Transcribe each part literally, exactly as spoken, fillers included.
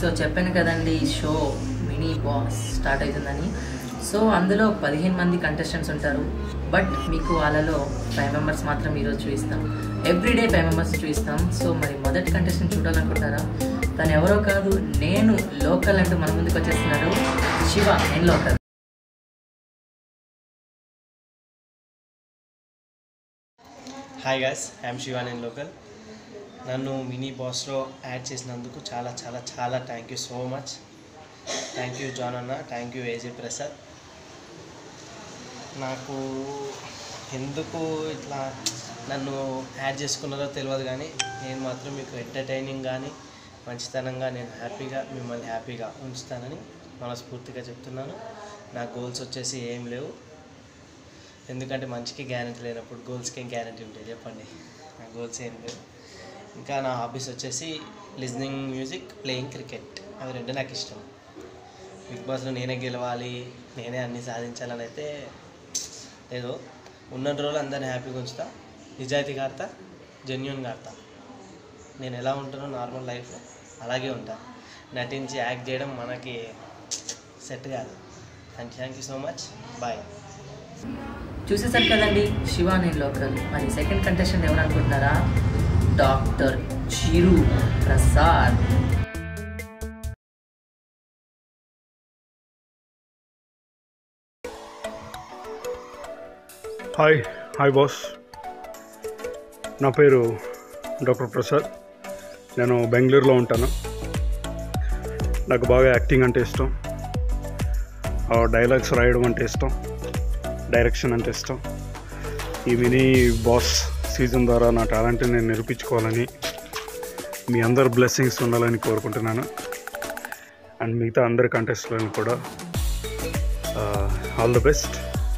So చెప్పాను కదండి show mini boss start అవుతుందని. సో అందులో పదిహేను మంది కంటెస్టెంట్స్ ఉంటారు. బట్ మీకు వాళ్ళలో ఫైవ్ మెంబర్స్ మాత్రం ఈరోజు చూపిస్తాం. ఎవ్రీడే ఫైవ్ మెంబర్స్ చూపిస్తాం. సో మరి మొదటి కంటెస్టెంట్ చూడాలనుకుంటారా? తను ఎవరో కాదు, నేను లోకల్ అంటూ మన ముందుకు వచ్చేస్తున్నారు. శివ, నేను local. Hi guys, I'm Shiva, నేను లోకల్. నన్ను మినీ బాస్లో యాడ్ చేసినందుకు చాలా చాలా చాలా thank you so much. Thank you John అన్న, థ్యాంక్ యూ ఏజే ప్రసాద్. నాకు ఎందుకు ఇట్లా నన్ను యాడ్ చేసుకున్నారో తెలియదు, కానీ నేను మాత్రం మీకు ఎంటర్టైనింగ్ కానీ మంచితనంగా నేను హ్యాపీగా మిమ్మల్ని హ్యాపీగా ఉంచుతానని మనస్ఫూర్తిగా చెప్తున్నాను. నా గోల్స్ వచ్చేసి ఏం లేవు, ఎందుకంటే మంచికి గ్యారెంటీ లేనప్పుడు గోల్స్కి ఏం గ్యారెంటీ ఉంటాయి చెప్పండి. నా గోల్స్ ఏం లేవు. ఇంకా నా హాబీస్ వచ్చేసి లిజనింగ్ మ్యూజిక్, ప్లేయింగ్ క్రికెట్. అవి రెండు నాకు ఇష్టం. బిగ్ బాస్లో నేనే గెలవాలి, నేనే అన్నీ సాధించాలని అయితే లేదు. ఉన్న రోజులు అందరినీ హ్యాపీగా ఉంచుతా, నిజాయితీగా ఆడతా, జెన్యున్గా ఆడతా. నేను ఎలా ఉంటానో నార్మల్ లైఫ్లో అలాగే ఉంటా. నటించి యాక్ట్ చేయడం మనకి సెట్ కాదు. Thank thank you so much. Bye. చూసేసారు కదండి శివ, నేను లోకల్. మరి సెకండ్ కంటెస్టెంట్ ఎవరు అనుకుంటున్నారా? Doctor Chiru Prasad. Hi hi boss, నా పేరు డాక్టర్ ప్రసాద్. నేను బెంగళూరులో ఉంటాను. నాకు బాగా యాక్టింగ్ అంటే ఇష్టం, డైలాగ్స్ రాయడం అంటే ఇష్టం, డైరెక్షన్ అంటే ఇష్టం. ఈ మినీ బాస్ సీజన్ ద్వారా నా టాలెంట్ని నేను నిరూపించుకోవాలని, మీ అందరు బ్లెస్సింగ్స్ ఉండాలని కోరుకుంటున్నాను. అండ్ మిగతా అందరి కంటెస్ట్లను కూడా all the best.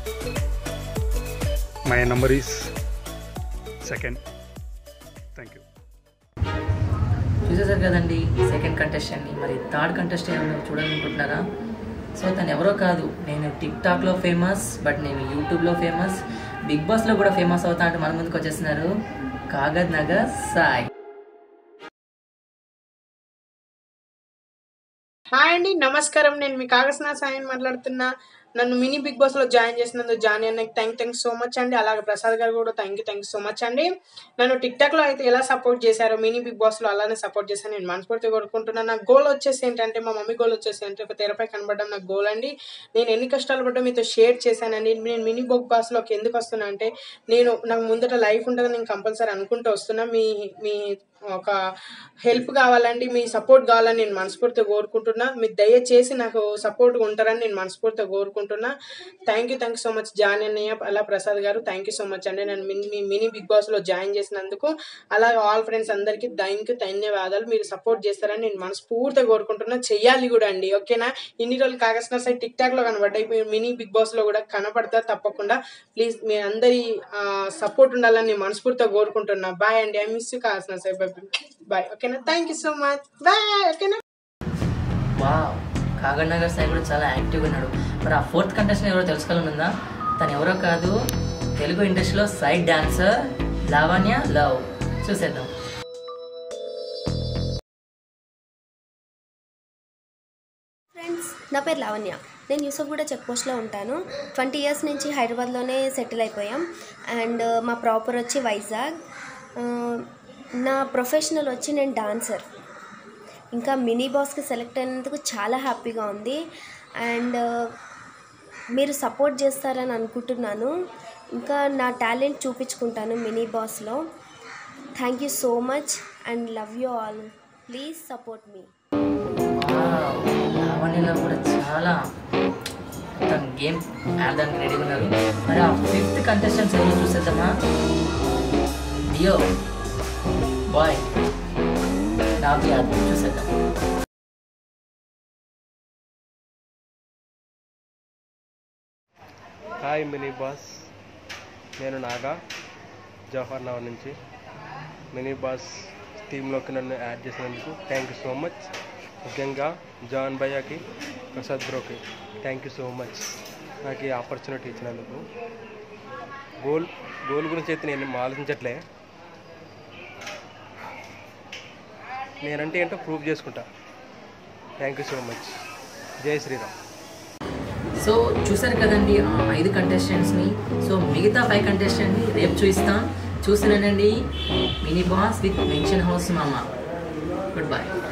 My number is second. Thank you. చూసేసారు కదండి సెకండ్ కంటెస్టెంట్ని. మరి థర్డ్ కంటెస్టెంట్ ఎవరు చూడాలనుకుంటున్నారా? సో తను ఎవరో కాదు, నేను టిక్ టాక్లో ఫేమస్, బట్ నేను యూట్యూబ్లో ఫేమస్, బిగ్ బాస్లో కూడా ఫేమస్ అవుతా అంటే మన ముందుకు వచ్చేస్తున్నారు కాగజ్ నగర్ సాయి. హాయ్ అండి, నమస్కారం. నేను మీ కాగజ్ నగర్ సాయిని మాట్లాడుతున్నా. నన్ను మినీ బిగ్ బాస్లో జాయిన్ చేసినందుకు జానీ అన్నకి థ్యాంక్ థ్యాంక్స్ సో మచ్ అండి. అలాగే ప్రసాద్ గారు కూడా thank you thank so much అండి. నన్ను టిక్ టాక్లో అయితే ఎలా సపోర్ట్ చేశారో మినీ బిగ్ బాస్లో అలానే సపోర్ట్ చేశాను. నేను మనస్ఫూర్తిగా కోరుకుంటున్నాను. నా గోల్ వచ్చేసి ఏంటంటే, మా మమ్మీ గోల్ వచ్చేసి అంటే ఒక తెరపై కనబడడం నాకు గోల్ అండి. నేను ఎన్ని కష్టాలు పడ్డా మీతో షేర్ చేశానండి. నేను మినీ బిగ్ బాస్లోకి ఎందుకు వస్తున్నా అంటే, నేను నాకు ముందట లైఫ్ ఉంటుంది, నేను కంపల్సరీ అనుకుంటూ వస్తున్నా. మీ మీ ఒక హెల్ప్ కావాలండి, మీ సపోర్ట్ కావాలని నేను మనస్ఫూర్తిగా కోరుకుంటున్నా. మీరు దయచేసి నాకు సపోర్ట్గా ఉంటారని నేను మనస్ఫూర్తిగా కోరుకుంటున్నా. Thank you thank you so much Johnny అన్నయ్య, అలా ప్రసాద్ గారు థ్యాంక్ యూ సో మచ్ అండి నన్ను మీ మినీ బిగ్ బాస్లో జాయిన్ చేసినందుకు. అలాగే ఆల్ ఫ్రెండ్స్ అందరికీ థ్యాంక్ యూ ధన్యవాదాలు. మీరు సపోర్ట్ చేస్తారని నేను మనస్ఫూర్తిగా కోరుకుంటున్నా. చెయ్యాలి కూడా అండి, ఓకేనా? ఇన్ని రోజులు కాగజ్ నగర్ సైడ్ టిక్ టాక్లో కనబడ్డాయి, మినీ బిగ్ బాస్లో కూడా కనపడతారు తప్పకుండా. ప్లీజ్ మీ అందరి సపోర్ట్ ఉండాలని నేను మనస్ఫూర్తిగా కోరుకుంటున్నా. బాయ్ అండి, I miss you Kagaz Nagar side. Bye, ఓకేనా? Thank you so much. Bye, ఓకేనా? వావ్, కాగజ్ నగర్ సాయి కూడా చాలా యాక్టివ్గా ఉన్నాడు. మరి ఆ ఫోర్త్ కంటెస్టెంట్ ఎవరో తెలుసుకోవాలనుందా? తను ఎవరో కాదు, తెలుగు ఇండస్ట్రీలో సైడ్ డాన్సర్ లావణ్య లవ్. చూసేద్దాం. ఫ్రెండ్స్, నా పేరు లావణ్య. నేను యూసఫ్గూడ చెక్ పోస్ట్లో ఉంటాను. ట్వంటీ ఇయర్స్ నుంచి హైదరాబాద్లోనే సెటిల్ అయిపోయాం. అండ్ మా ప్రాపర్ వచ్చి వైజాగ్. నా ప్రొఫెషనల్ వచ్చి నేను డాన్సర్. ఇంకా మినీ బాస్కి సెలెక్ట్ అయినందుకు చాలా హ్యాపీగా ఉంది. అండ్ మీరు సపోర్ట్ చేస్తారని అనుకుంటున్నాను. ఇంకా నా టాలెంట్ చూపించుకుంటాను మినీ బాస్లో. Thank you so much and love you all. Please support మీ. లావణ్యలో కూడా చాలా మొత్తం గేమ్ ఆడడానికి రెడీగా ఉన్నారు. మరి ఆ ఫిఫ్త్ కంటెస్టెంట్స్ ఎవరు చూసేద్దామా? డియో బాయ్ నాబి యాదవ్. చూసేద్దాం. హాయ్ మినీ బాస్, నేను నాగా జవహర్ నగర్ నుంచి. మినీ బాస్ టీంలోకి నన్ను యాడ్ చేసినందుకు థ్యాంక్ యూ సో మచ్. ముఖ్యంగా జాన్ భయ్యాకి, ప్రసాద్ బ్రోకి థ్యాంక్ యూ సో మచ్ నాకు ఈ ఆపర్చునిటీ ఇచ్చినందుకు. గోల్ గోల్ గురించి అయితే నేను ఆలోచించట్లే, నేనంటే ఏంటో ప్రూవ్ చేసుకుంటా. Thank you so much. Jai Shriram. So చూసారు కదండి ఆ ఐదు కంటెస్టెంట్స్ని. సో మిగతా ఫైవ్ కంటెస్టెంట్ని రేపు చూపిస్తాం. చూసినానండి mini boss with mention house మామ. Good by.